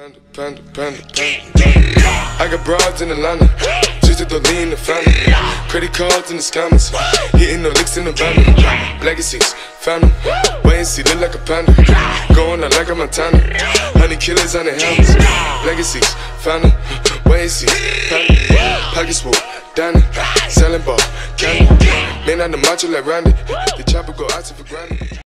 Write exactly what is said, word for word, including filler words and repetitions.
Panda, panda, panda, panda, panda. I got broads in Atlanta, just to throw lean in the family. Credit cards in the scammers, hitting the licks in the van. Legacies, found them, wait and see, look like a panda. Going out like a Montana, honey killers on the helmets. Legacies, found them, wait and see, panda. Pockets full, Danny, selling ball, candy. Man on the macho like Randy, the chopper go out to for granted.